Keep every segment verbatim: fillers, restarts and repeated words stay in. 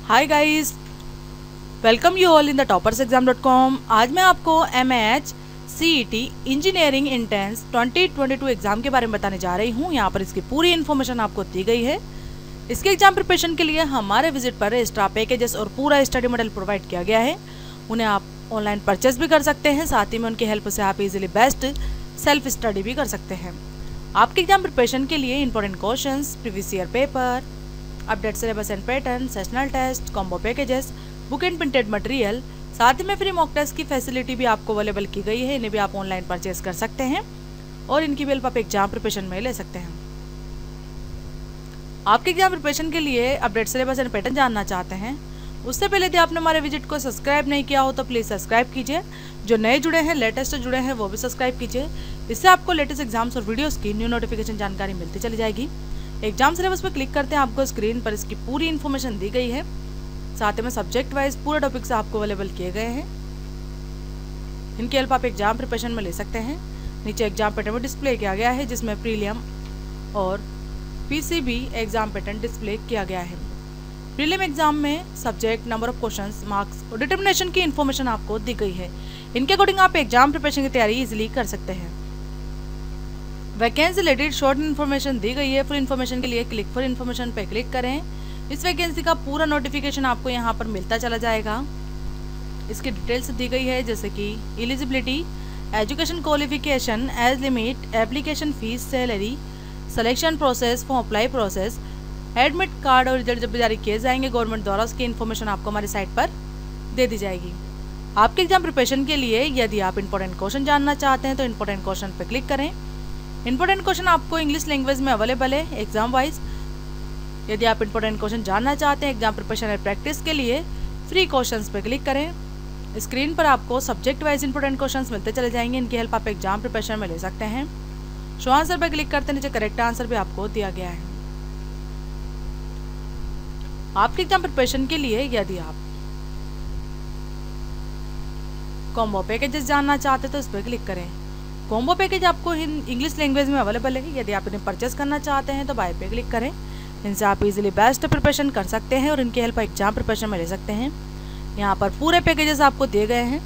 Hi guys, welcome you all in the Toppers exam dot com. आज मैं आपको M H C E T engineering entrance twenty twenty two exam के बारे में बताने जा रही हूँ। यहाँ पर इसकी पूरी इन्फॉर्मेशन आपको दी गई है। इसके एग्जाम प्रिपरेशन के लिए हमारे विजिट पर एक्स्ट्रा पैकेजेस और पूरा स्टडी मटेरियल प्रोवाइड किया गया है। उन्हें आप ऑनलाइन परचेस भी कर सकते हैं, साथ ही में उनकी हेल्प से आप इजीली बेस्ट सेल्फ स्टडी भी कर सकते हैं। आपके एग्जाम प्रिपरेशन के लिए important questions, previous year paper, update syllabus and pattern, sessional test, combo packages, book and printed material, साथ ही में फ्री मॉक टेस्ट की फैसिलिटी भी आपको अवेलेबल की गई है। इन्हें भी आप ऑनलाइन परचेस कर सकते हैं और इनकी भी हेल्प आप एग्जाम प्रिपरेशन में ले सकते हैं। आपके एग्जाम प्रिपरेशन के लिए अपडेट सिलेबस एंड पैटर्न जानना चाहते हैं, उससे पहले यदि आपने हमारे विजिट को सब्सक्राइब नहीं किया हो तो प्लीज़ सब्सक्राइब कीजिए। जो नए जुड़े हैं, लेटेस्ट जुड़े हैं, वो भी सब्सक्राइब कीजिए। इससे आपको लेटेस्ट एग्जाम्स और वीडियोस की न्यू नोटिफिकेशन जानकारी मिलती चली जाएगी। एग्जाम सिलेबस पर क्लिक करते हैं, आपको स्क्रीन पर इसकी पूरी इन्फॉर्मेशन दी गई है। साथ में सब्जेक्ट वाइज पूरे टॉपिक्स आपको अवेलेबल किए गए हैं। इनकी हेल्प आप एग्जाम प्रिपरेशन में ले सकते हैं। नीचे एग्जाम पैटर्न में डिस्प्ले किया गया है, जिसमें प्रीलियम और पीसीबी एग्जाम पैटर्न डिस्प्ले किया गया है। प्रीलियम एग्जाम में subject, number of questions, marks और डिटर्मिनेशन की इन्फॉर्मेशन आपको दी गई है। इनके अकॉर्डिंग आप एग्जाम प्रिपरेशन की तैयारी इजीली कर सकते हैं। वैकेंसी रिलेटेड शॉर्ट इन्फॉर्मेशन दी गई है। फुल इन्फॉर्मेशन के लिए क्लिक फॉर इन्फॉर्मेशन पर क्लिक करें। इस वैकेंसी का पूरा नोटिफिकेशन आपको यहाँ पर मिलता चला जाएगा। इसकी डिटेल्स दी गई है, जैसे कि eligibility, education qualification, age limit, application fees, salary, selection process, form apply process, admit card और रिजल्ट जब जारी किए जाएंगे गवर्नमेंट द्वारा, उसकी इन्फॉर्मेशन आपको हमारी साइट पर दे दी जाएगी। आपके एग्जाम प्रिपरेशन के लिए यदि आप इंपॉर्टेंट क्वेश्चन जानना चाहते हैं तो इंपॉर्टेंट क्वेश्चन पर क्लिक करें। इंपॉर्टेंट क्वेश्चन आपको इंग्लिश लैंग्वेज में अवेलेबल है एग्जाम वाइज। यदि आप इंपॉर्टेंट क्वेश्चन जानना चाहते हैं एग्जाम प्रिपरेशन और प्रैक्टिस के लिए, फ्री क्वेश्चंस पर क्लिक करें। स्क्रीन पर आपको सब्जेक्ट वाइज इंपॉर्टेंट क्वेश्चंस मिलते चले जाएंगे। इनकी हेल्प आप एग्जाम प्रिपरेशन में ले सकते हैं। शो आंसर पर क्लिक करते नीचे करेक्ट आंसर भी आपको दिया गया है। आपके एग्जाम प्रिपरेशन के लिए यदि आप कॉम्बो पैकेजेस जानना चाहते हैं तो इस पर क्लिक करें। कॉम्बो पैकेज आपको इंग्लिश लैंग्वेज में अवेलेबल है। यदि आप इन्हें परचेस करना चाहते हैं तो बाय पे क्लिक करें। इनसे आप इजीली बेस्ट प्रिपरेशन कर सकते हैं और इनकी हेल्प एग्जाम प्रिपरेशन में ले सकते हैं। यहाँ पर पूरे पैकेजेस आपको दिए गए हैं।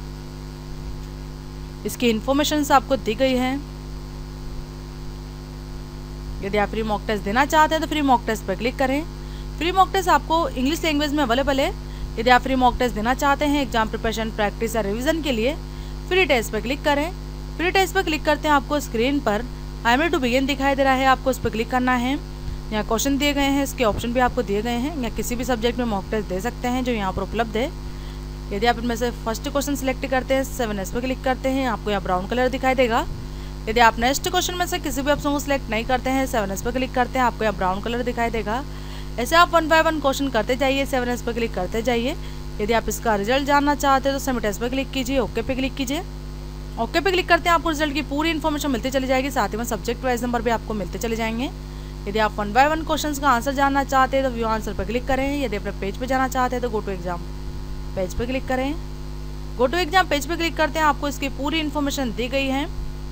इसकी इन्फॉर्मेशन आपको दी गई है। यदि आप फ्री मॉक टेस्ट देना चाहते हैं तो फ्री मॉक टेस्ट पर क्लिक करें। फ्री मॉक टेस्ट आपको इंग्लिश लैंग्वेज में अवेलेबल है। यदि आप फ्री मॉक टेस्ट देना चाहते हैं एग्जाम प्रिपरेशन, प्रैक्टिस या रिविजन के लिए, फ्री टेस्ट पर क्लिक करें। फ्री टेस्ट पर क्लिक करते हैं, आपको स्क्रीन पर I am ready to begin दिखाई दे रहा है, आपको उस पर क्लिक करना है। यहाँ क्वेश्चन दिए गए हैं, इसके ऑप्शन भी आपको दिए गए हैं। या किसी भी सब्जेक्ट में मॉक टेस्ट दे सकते हैं जो यहाँ पर उपलब्ध है। यदि आप इनमें से फर्स्ट क्वेश्चन सिलेक्ट करते हैं, सेवन एस पर क्लिक करते हैं, आपको यहाँ ब्राउन कलर दिखाई देगा। यदि आप नेक्स्ट क्वेश्चन में से किसी भी ऑप्शन को सिलेक्ट नहीं करते हैं, सेवन एस पर क्लिक करते हैं, आपको यहाँ ब्राउन कलर दिखाई देगा। ऐसे आप वन बाय वन क्वेश्चन करते जाइए, सेवन एस पर क्लिक करते जाइए। यदि आप इसका रिजल्ट जानना चाहते हैं तो सबमिट एस पर क्लिक कीजिए, ओके पे क्लिक कीजिए। ओके पे क्लिक करते हैं, आपको रिजल्ट की पूरी इन्फॉर्मेशन मिलती चली जाएगी। साथ ही में सब्जेक्ट वाइज नंबर भी आपको मिलते चले जाएंगे। यदि आप वन बाय वन क्वेश्चंस का आंसर जानना चाहते हैं तो व्यू आंसर पर क्लिक करें। यदि अपने पेज पे जाना चाहते हैं तो गो टू एग्जाम पेज पे क्लिक करें। गो टू एग्जाम पेज पे क्लिक करते हैं, आपको इसकी पूरी इन्फॉर्मेशन दी गई है।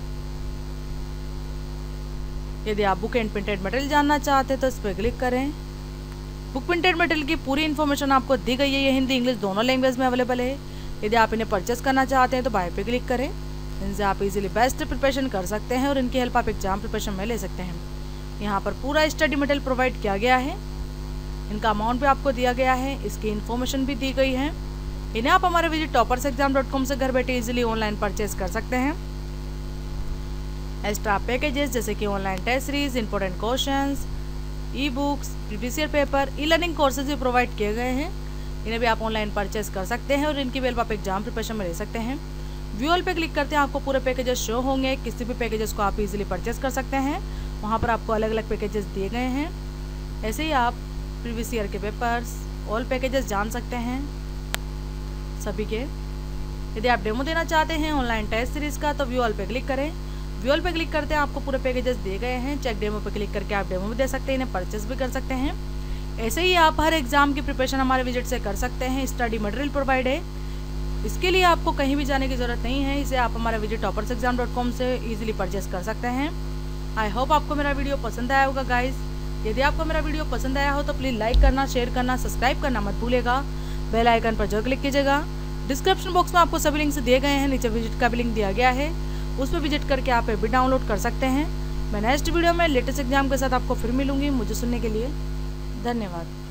यदि आप बुक एंड प्रिंटेड मटेरियल जानना चाहते हैं तो इस पर क्लिक करें। बुक प्रिंटेड मटेरियल की पूरी इन्फॉर्मेशन आपको दी गई है। ये हिंदी इंग्लिश दोनों लैंग्वेज में अवेलेबल है। यदि आप इन्हें परचेस करना चाहते हैं तो बाय पे क्लिक करें। इनसे आप इजीली बेस्ट प्रिपरेशन कर सकते हैं और इनकी हेल्प आप एग्जाम प्रिपरेशन में ले सकते हैं। यहाँ पर पूरा स्टडी मटेरियल प्रोवाइड किया गया है। इनका अमाउंट भी आपको दिया गया है, इसकी इन्फॉर्मेशन भी दी गई है। इन्हें आप हमारे visit toppers exam dot com से घर बैठे इजीली ऑनलाइन परचेज कर सकते हैं। एक्स्ट्रा पैकेजेस जैसे कि online test series, important questions, e books, previous year paper, e learning courses भी प्रोवाइड किए गए हैं। इन्हें भी आप ऑनलाइन परचेज कर सकते हैं और इनकी हेल्प आप एग्जाम प्रिपरेशन में ले सकते हैं। व्यू ऑल पे क्लिक करते हैं, आपको पूरे पैकेजेस शो होंगे। किसी भी पैकेजेस को आप इजीली परचेस कर सकते हैं। वहाँ पर आपको अलग अलग पैकेजेस दिए गए हैं। ऐसे ही आप प्रीवियस ईयर के पेपर्स, ऑल पैकेजेस जान सकते हैं सभी के। यदि आप डेमो देना चाहते हैं ऑनलाइन टेस्ट सीरीज का तो व्यू ऑल पे क्लिक करें। व्यू ऑल पे क्लिक करते हैं, आपको पूरे पैकेजेस दिए गए हैं। चेक डेमो पे क्लिक करके आप डेमो भी दे सकते हैं, इन्हें परचेस भी कर सकते हैं। ऐसे ही आप हर एग्जाम की प्रिपरेशन हमारे विजिट से कर सकते हैं। स्टडी मटेरियल प्रोवाइड है, इसके लिए आपको कहीं भी जाने की ज़रूरत नहीं है। इसे आप हमारे visit toppers exam dot com से ईजिली परचेस कर सकते हैं। आई होप आपको मेरा वीडियो पसंद आया होगा गाइस। यदि आपको मेरा वीडियो पसंद आया हो तो प्लीज़ लाइक करना, शेयर करना, सब्सक्राइब करना मत भूलिएगा। बेल आइकन पर जरूर क्लिक कीजिएगा। डिस्क्रिप्शन बॉक्स में आपको सभी लिंक्स दिए गए हैं, नीचे विजिट का भी लिंक दिया गया है, उस पर विजिट करके आप भी डाउनलोड कर सकते हैं। मैं नेक्स्ट वीडियो में लेटेस्ट एग्जाम के साथ आपको फिर मिलूंगी। मुझे सुनने के लिए धन्यवाद।